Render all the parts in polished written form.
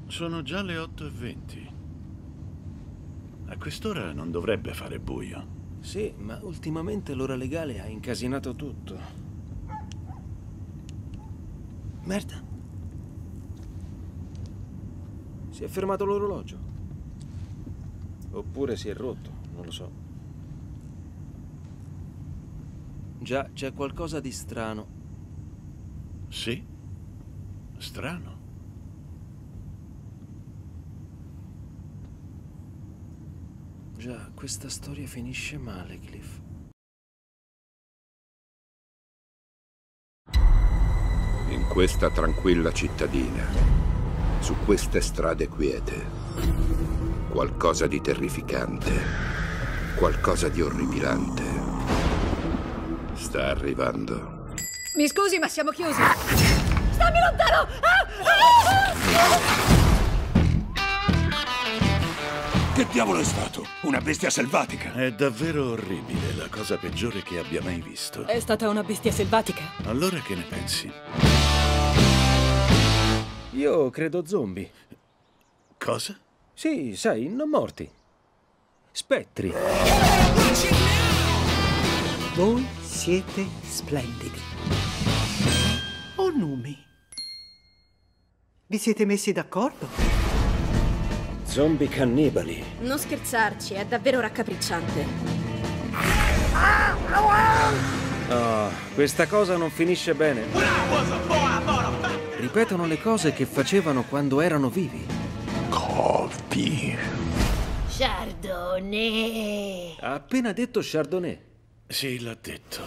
Sono già le 8:20. A quest'ora non dovrebbe fare buio. Sì, ma ultimamente l'ora legale ha incasinato tutto. Merda. Si è fermato l'orologio. Oppure si è rotto, non lo so. Già, c'è qualcosa di strano. Sì? Strano. Già, questa storia finisce male, Cliff. In questa tranquilla cittadina, su queste strade quiete, qualcosa di terrificante, qualcosa di orripilante sta arrivando. Mi scusi, ma siamo chiusi. Stammi lontano! Che diavolo è stato? Una bestia selvatica? È davvero orribile, la cosa peggiore che abbia mai visto. È stata una bestia selvatica. Allora che ne pensi? Io credo zombie. Cosa? Sì, sai, non morti. Spettri. Voi siete splendidi. Oh, Numi. Vi siete messi d'accordo? Zombie cannibali. Non scherzarci, è davvero raccapricciante. Oh, questa cosa non finisce bene. Ripetono le cose che facevano quando erano vivi. Colpi. Chardonnay. Ha appena detto Chardonnay. Sì, l'ha detto.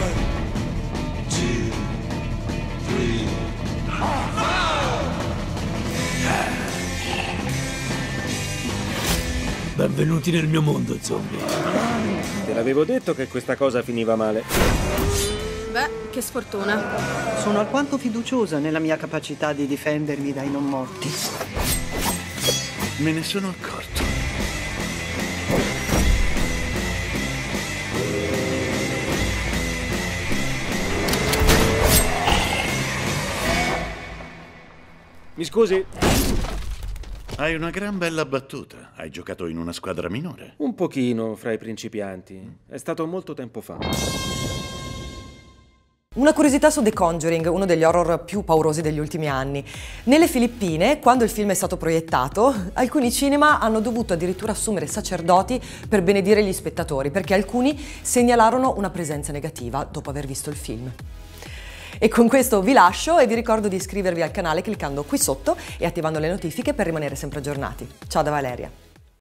Benvenuti nel mio mondo, zombie. Te l'avevo detto che questa cosa finiva male. Beh, che sfortuna. Sono alquanto fiduciosa nella mia capacità di difendermi dai non morti. Me ne sono accorto. Mi scusi? Hai una gran bella battuta. Hai giocato in una squadra minore. Un pochino fra i principianti. È stato molto tempo fa. Una curiosità su The Conjuring, uno degli horror più paurosi degli ultimi anni. Nelle Filippine, quando il film è stato proiettato, alcuni cinema hanno dovuto addirittura assumere sacerdoti per benedire gli spettatori, perché alcuni segnalarono una presenza negativa dopo aver visto il film. E con questo vi lascio e vi ricordo di iscrivervi al canale cliccando qui sotto e attivando le notifiche per rimanere sempre aggiornati. Ciao da Valeria!